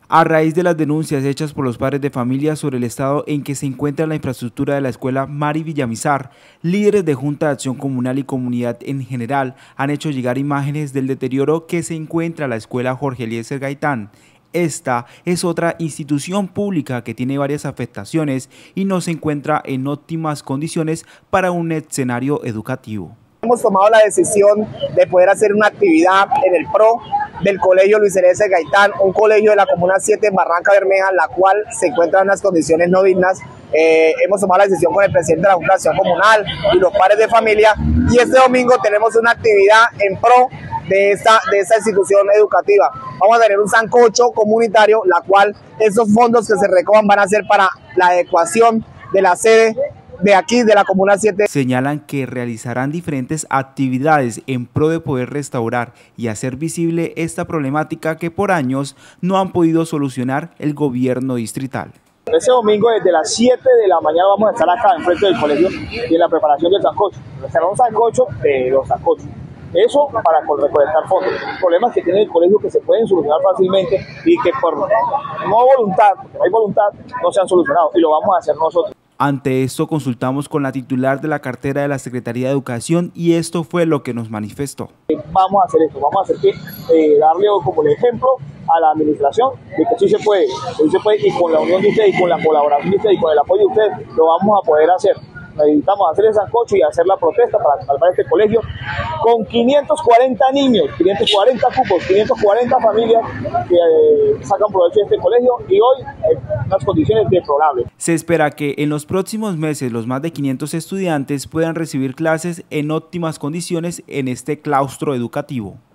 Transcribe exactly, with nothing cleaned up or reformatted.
A raíz de las denuncias hechas por los padres de familia sobre el estado en que se encuentra la infraestructura de la escuela Mari Villamizar, líderes de Junta de Acción Comunal y comunidad en general han hecho llegar imágenes del deterioro que se encuentra la escuela Jorge Eliezer Gaitán. Esta es otra institución pública que tiene varias afectaciones y no se encuentra en óptimas condiciones para un escenario educativo. Hemos tomado la decisión de poder hacer una actividad en el PRO del colegio Luis Eliezer Gaitán, un colegio de la Comuna siete en Barranca Bermeja, la cual se encuentra en unas condiciones no dignas. Eh, hemos tomado la decisión con el presidente de la Junta de Acción Comunal y los padres de familia, y este domingo tenemos una actividad en pro de esta, de esta institución educativa. Vamos a tener un sancocho comunitario, la cual esos fondos que se recojan van a ser para la adecuación de la sede de aquí, de la Comuna siete. Señalan que realizarán diferentes actividades en pro de poder restaurar y hacer visible esta problemática que por años no han podido solucionar el gobierno distrital. Ese domingo desde las siete de la mañana vamos a estar acá enfrente del colegio y en la preparación del sancocho. Será un sancocho de los sancochos. Eso para recolectar fondos. Problemas que tiene el colegio que se pueden solucionar fácilmente y que por no voluntad, porque no hay voluntad, no se han solucionado, y lo vamos a hacer nosotros. Ante esto consultamos con la titular de la cartera de la Secretaría de Educación y esto fue lo que nos manifestó. Vamos a hacer esto, vamos a hacer que eh, darle como el ejemplo a la administración de que sí se puede, sí se puede, y con la unión de ustedes, y con la colaboración de ustedes, y con el apoyo de ustedes, lo vamos a poder hacer. Necesitamos hacer el sancocho y hacer la protesta para salvar este colegio con quinientos cuarenta niños, quinientos cuarenta cupos, quinientas cuarenta familias que eh, sacan provecho de este colegio y hoy en unas condiciones deplorables. Se espera que en los próximos meses los más de quinientos estudiantes puedan recibir clases en óptimas condiciones en este claustro educativo.